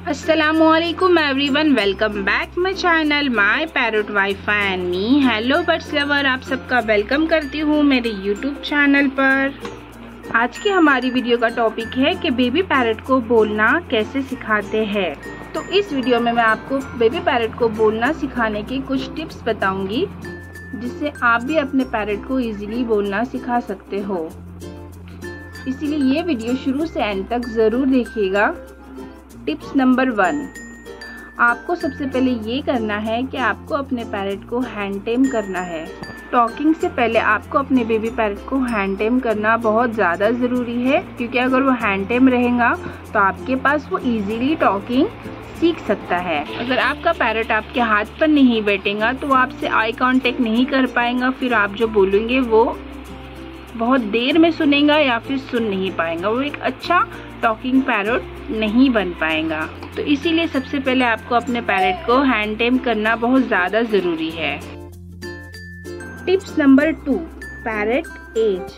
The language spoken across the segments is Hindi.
Assalamualaikum everyone, welcome back my channel my parrot wifi and me. Hello birds lover, आप सबका वेलकम करती हूँ मेरे यूट्यूब चैनल पर। आज की हमारी वीडियो का टॉपिक है कि बेबी पैरट को बोलना कैसे सिखाते हैं। तो इस वीडियो में मैं आपको बेबी पैरट को बोलना सिखाने की कुछ टिप्स बताऊंगी, जिससे आप भी अपने पैरट को इजीली बोलना सिखा सकते हो। इसीलिए ये वीडियो शुरू से एंड तक ज़रूर देखिएगा। टिप्स नंबर 1, आपको सबसे पहले ये करना है कि आपको अपने पैरट को हैंड टेम करना है। टॉकिंग से पहले आपको अपने बेबी पैरट को हैंड टेम करना बहुत ज़्यादा ज़रूरी है, क्योंकि अगर वो हैंड टेम रहेगा तो आपके पास वो इजीली टॉकिंग सीख सकता है। अगर आपका पैरट आपके हाथ पर नहीं बैठेगा तो वो आपसे आई कांटेक्ट नहीं कर पाएगा, फिर आप जो बोलेंगे वो बहुत देर में सुनेगा या फिर सुन नहीं पाएगा, वो एक अच्छा टॉकिंग पैरट नहीं बन पाएगा। तो इसीलिए सबसे पहले आपको अपने पैरट को हैंड टेम करना बहुत ज़्यादा ज़रूरी है। Tips number 2, parrot age.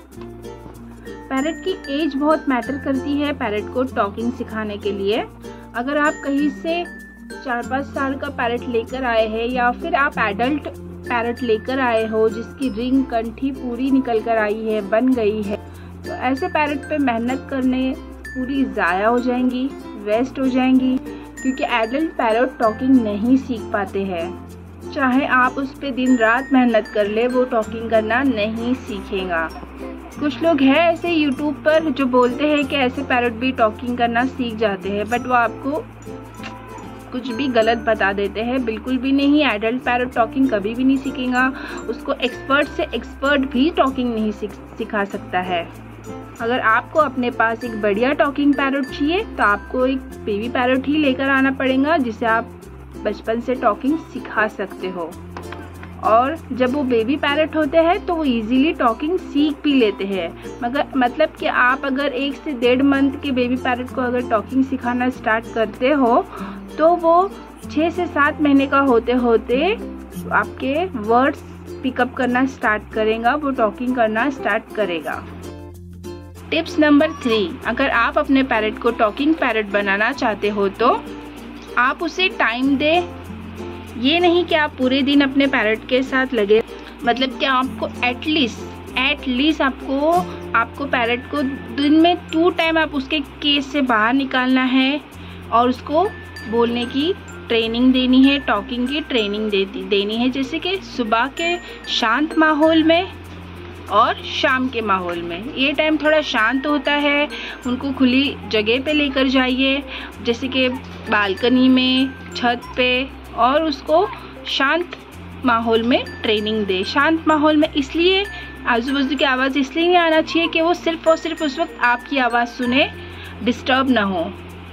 Parrot की एज बहुत मैटर करती है पैरट को टॉकिंग सिखाने के लिए। अगर आप कहीं से 4-5 साल का पैरट लेकर आए हैं या फिर आप एडल्ट पैरट लेकर आए हो जिसकी रिंग कंठी पूरी निकल कर आई है, बन गई है, तो ऐसे पैरट पे मेहनत करने पूरी ज़ाया हो जाएंगी, वेस्ट हो जाएंगी, क्योंकि एडल्ट पैरट टॉकिंग नहीं सीख पाते हैं। चाहे आप उस पे दिन रात मेहनत कर ले, वो टॉकिंग करना नहीं सीखेगा। कुछ लोग हैं ऐसे यूट्यूब पर जो बोलते हैं कि ऐसे पैरट भी टॉकिंग करना सीख जाते हैं, बट वो आपको कुछ भी गलत बता देते हैं। बिल्कुल भी नहीं, एडल्ट पैरट टॉकिंग कभी भी नहीं सीखेगा। उसको एक्सपर्ट से एक्सपर्ट भी टॉकिंग नहीं सिखा सकता है। अगर आपको अपने पास एक बढ़िया टॉकिंग पैरट चाहिए तो आपको एक बेबी पैरट ही लेकर आना पड़ेगा, जिसे आप बचपन से टॉकिंग सिखा सकते हो। और जब वो बेबी पैरट होते हैं तो वो इजीली टॉकिंग सीख भी लेते हैं। मगर मतलब कि आप अगर 1 से 1.5 मंथ के बेबी पैरट को अगर टॉकिंग सिखाना स्टार्ट करते हो तो वो 6 से 7 महीने का होते होते आपके वर्ड्स पिकअप करना स्टार्ट करेगा, वो टॉकिंग करना स्टार्ट करेगा। टिप्स नंबर 3, अगर आप अपने पैरट को टॉकिंग पैरट बनाना चाहते हो तो आप उसे टाइम दे। ये नहीं कि आप पूरे दिन अपने पैरट के साथ लगे, मतलब कि आपको एटलीस्ट आपको पैरट को दिन में 2 टाइम आप उसके केस से बाहर निकालना है और उसको बोलने की ट्रेनिंग देनी है, टॉकिंग की ट्रेनिंग देनी है। जैसे कि सुबह के शांत माहौल में और शाम के माहौल में। ये टाइम थोड़ा शांत होता है, उनको खुली जगह पे लेकर जाइए, जैसे कि बालकनी में, छत पे, और उसको शांत माहौल में ट्रेनिंग दे। शांत माहौल में इसलिए आजू बाजू की आवाज़ इसलिए नहीं आना चाहिए कि वो सिर्फ और सिर्फ उस वक्त आपकी आवाज़ सुने, डिस्टर्ब ना हो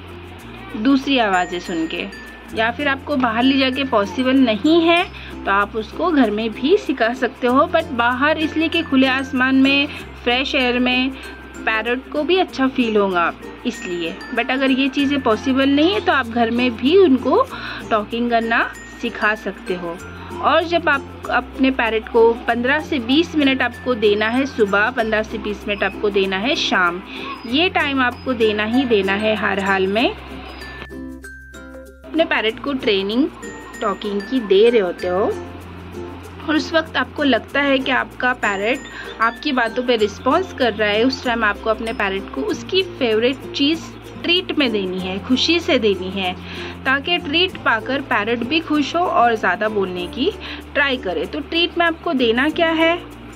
दूसरी आवाज़ें सुन के। या फिर आपको बाहर ले जाके पॉसिबल नहीं है तो आप उसको घर में भी सिखा सकते हो, बट बाहर इसलिए कि खुले आसमान में, फ्रेश एयर में पैरट को भी अच्छा फील होगा इसलिए। बट अगर ये चीज़ें पॉसिबल नहीं है तो आप घर में भी उनको टॉकिंग करना सिखा सकते हो। और जब आप अपने पैरट को 15 से 20 मिनट आपको देना है सुबह, 15 से 20 मिनट आपको देना है शाम, ये टाइम आपको देना ही देना है हर हाल में। अपने पैरट को ट्रेनिंग टॉकिंग की दे रहे होते हो और उस वक्त आपको लगता है कि आपका पैरट आपकी बातों पे रिस्पॉन्स कर रहा है, उस टाइम आपको अपने पैरट को उसकी फेवरेट चीज़ ट्रीट में देनी है, खुशी से देनी है, ताकि ट्रीट पाकर पैरट भी खुश हो और ज़्यादा बोलने की ट्राई करे। तो ट्रीट में आपको देना क्या है?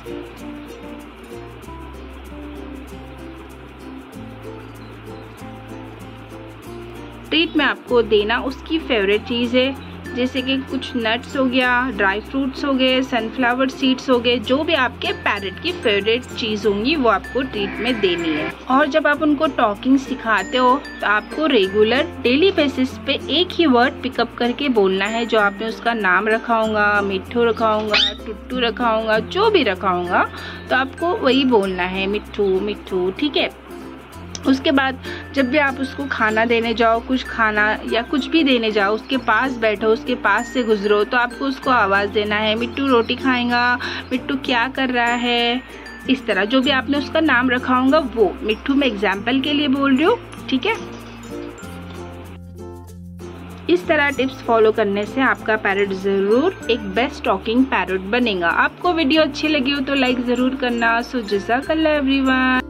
ट्रीट में आपको देना उसकी फेवरेट चीज़ है, जैसे कि कुछ नट्स हो गया, ड्राई फ्रूट्स हो गए, सनफ्लावर सीड्स हो गए, जो भी आपके पैरट की फेवरेट चीज़ होंगी वो आपको ट्रीट में देनी है। और जब आप उनको टॉकिंग सिखाते हो तो आपको रेगुलर डेली बेसिस पे एक ही वर्ड पिकअप करके बोलना है। जो आपने उसका नाम रखा होगा, मिट्ठू रखा होगा, टुट्टू रखा होगा, जो भी रखा होगा, तो आपको वही बोलना है, मिट्ठू मिट्ठू, ठीक है। उसके बाद जब भी आप उसको खाना देने जाओ, कुछ खाना या कुछ भी देने जाओ, उसके पास बैठो, उसके पास से गुजरो, तो आपको उसको आवाज़ देना है, मिट्टू रोटी खाएगा, मिट्टू क्या कर रहा है, इस तरह जो भी आपने उसका नाम रखा होगा वो। मिट्टू मैं एग्जाम्पल के लिए बोल रही हूँ, ठीक है। इस तरह टिप्स फॉलो करने से आपका पैरट ज़रूर एक बेस्ट टॉकिंग पैरट बनेगा। आपको वीडियो अच्छी लगी हो तो लाइक ज़रूर करना। सो जज़ाकल्लाह एवरीवन।